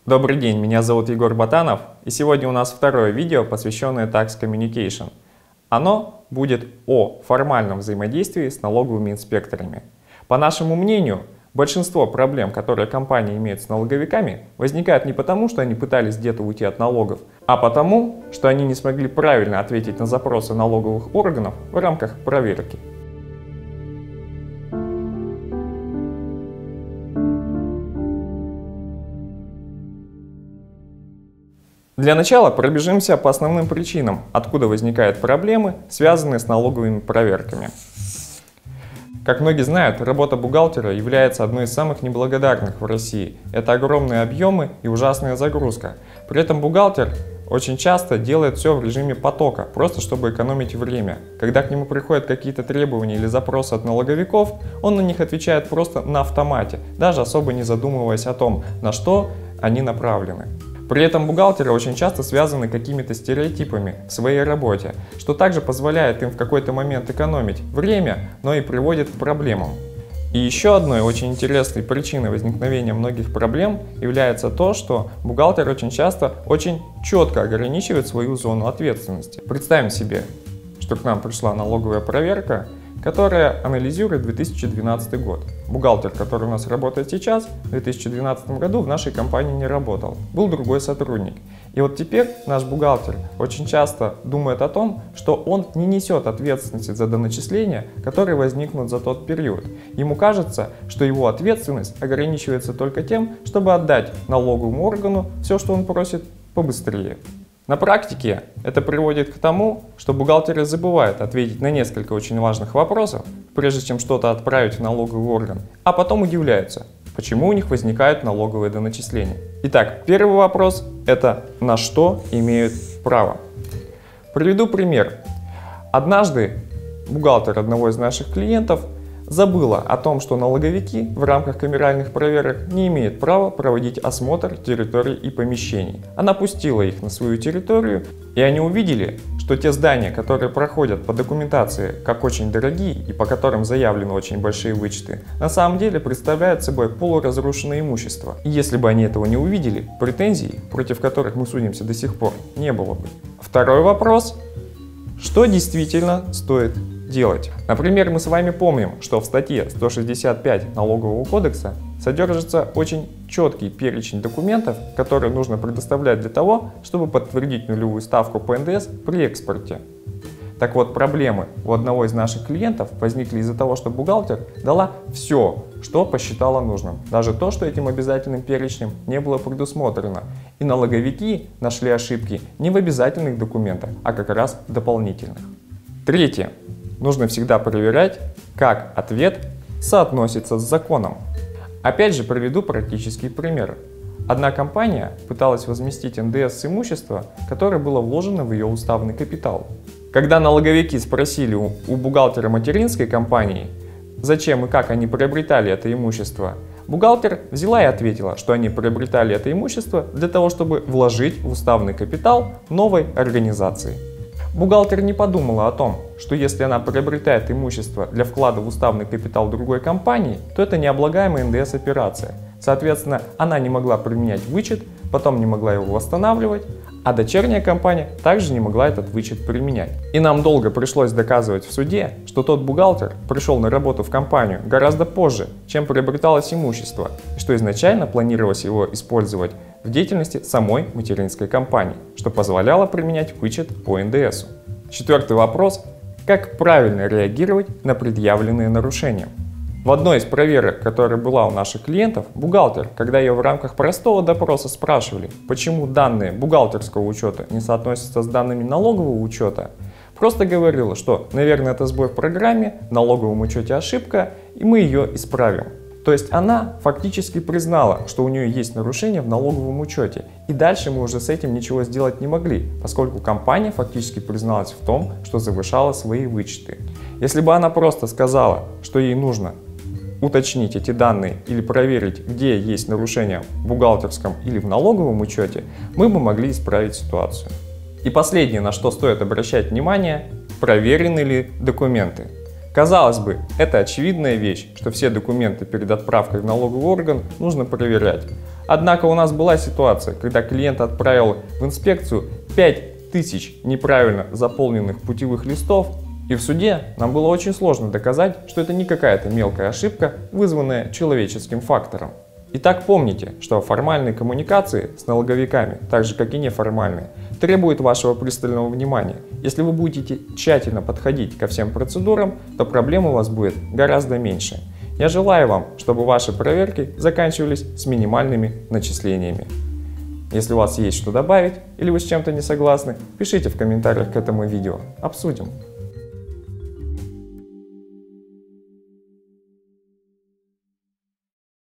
Добрый день, меня зовут Егор Ботанов, и сегодня у нас второе видео, посвященное Tax Communication. Оно будет о формальном взаимодействии с налоговыми инспекторами. По нашему мнению, большинство проблем, которые компании имеют с налоговиками, возникают не потому, что они пытались где-то уйти от налогов, а потому, что они не смогли правильно ответить на запросы налоговых органов в рамках проверки. Для начала пробежимся по основным причинам, откуда возникают проблемы, связанные с налоговыми проверками. Как многие знают, работа бухгалтера является одной из самых неблагодарных в России. Это огромные объемы и ужасная загрузка. При этом бухгалтер очень часто делает все в режиме потока, просто чтобы экономить время. Когда к нему приходят какие-то требования или запросы от налоговиков, он на них отвечает просто на автомате, даже особо не задумываясь о том, на что они направлены. При этом бухгалтеры очень часто связаны какими-то стереотипами в своей работе, что также позволяет им в какой-то момент экономить время, но и приводит к проблемам. И еще одной очень интересной причиной возникновения многих проблем является то, что бухгалтер очень часто очень четко ограничивает свою зону ответственности. Представим себе, что к нам пришла налоговая проверка, которая анализирует 2012 год. Бухгалтер, который у нас работает сейчас, в 2012 году в нашей компании не работал. Был другой сотрудник. И вот теперь наш бухгалтер очень часто думает о том, что он не несет ответственности за доначисления, которые возникнут за тот период. Ему кажется, что его ответственность ограничивается только тем, чтобы отдать налоговому органу все, что он просит, побыстрее. На практике это приводит к тому, что бухгалтеры забывают ответить на несколько очень важных вопросов, прежде чем что-то отправить в налоговый орган, а потом удивляются, почему у них возникают налоговые доначисления. Итак, первый вопрос – это на что имеют право. Приведу пример. Однажды бухгалтер одного из наших клиентов забыла о том, что налоговики в рамках камеральных проверок не имеют права проводить осмотр территорий и помещений. Она пустила их на свою территорию, и они увидели, что те здания, которые проходят по документации как очень дорогие и по которым заявлены очень большие вычеты, на самом деле представляют собой полуразрушенное имущество. И если бы они этого не увидели, претензий, против которых мы судимся до сих пор, не было бы. Второй вопрос. Что действительно стоит делать? Например, мы с вами помним, что в статье 165 Налогового кодекса содержится очень четкий перечень документов, которые нужно предоставлять для того, чтобы подтвердить нулевую ставку по НДС при экспорте. Так вот, проблемы у одного из наших клиентов возникли из-за того, что бухгалтер дала все, что посчитала нужным. Даже то, что этим обязательным перечнем не было предусмотрено. И налоговики нашли ошибки не в обязательных документах, а как раз в дополнительных. Третье. Нужно всегда проверять, как ответ соотносится с законом. Опять же приведу практический пример. Одна компания пыталась возместить НДС с имущества, которое было вложено в ее уставный капитал. Когда налоговики спросили у бухгалтера материнской компании, зачем и как они приобретали это имущество, бухгалтер взяла и ответила, что они приобретали это имущество для того, чтобы вложить в уставный капитал новой организации. Бухгалтер не подумала о том, что если она приобретает имущество для вклада в уставный капитал другой компании, то это необлагаемая НДС операция. Соответственно, она не могла применять вычет, потом не могла его восстанавливать, а дочерняя компания также не могла этот вычет применять. И нам долго пришлось доказывать в суде, что тот бухгалтер пришел на работу в компанию гораздо позже, чем приобреталось имущество, и что изначально планировалось его использовать в деятельности самой материнской компании, что позволяло применять вычет по НДСу. Четвертый вопрос. Как правильно реагировать на предъявленные нарушения? В одной из проверок, которая была у наших клиентов, бухгалтер, когда ее в рамках простого допроса спрашивали, почему данные бухгалтерского учета не соотносятся с данными налогового учета, просто говорила, что, наверное, это сбой в программе, в налоговом учете ошибка, и мы ее исправим. То есть она фактически признала, что у нее есть нарушение в налоговом учете. И дальше мы уже с этим ничего сделать не могли, поскольку компания фактически призналась в том, что завышала свои вычеты. Если бы она просто сказала, что ей нужно уточнить эти данные или проверить, где есть нарушения в бухгалтерском или в налоговом учете, мы бы могли исправить ситуацию. И последнее, на что стоит обращать внимание, проверены ли документы. Казалось бы, это очевидная вещь, что все документы перед отправкой в налоговый орган нужно проверять. Однако у нас была ситуация, когда клиент отправил в инспекцию 5000 неправильно заполненных путевых листов, и в суде нам было очень сложно доказать, что это не какая-то мелкая ошибка, вызванная человеческим фактором. Итак, помните, что формальные коммуникации с налоговиками, так же как и неформальные, требуют вашего пристального внимания. Если вы будете тщательно подходить ко всем процедурам, то проблем у вас будет гораздо меньше. Я желаю вам, чтобы ваши проверки заканчивались с минимальными начислениями. Если у вас есть что добавить или вы с чем-то не согласны, пишите в комментариях к этому видео. Обсудим.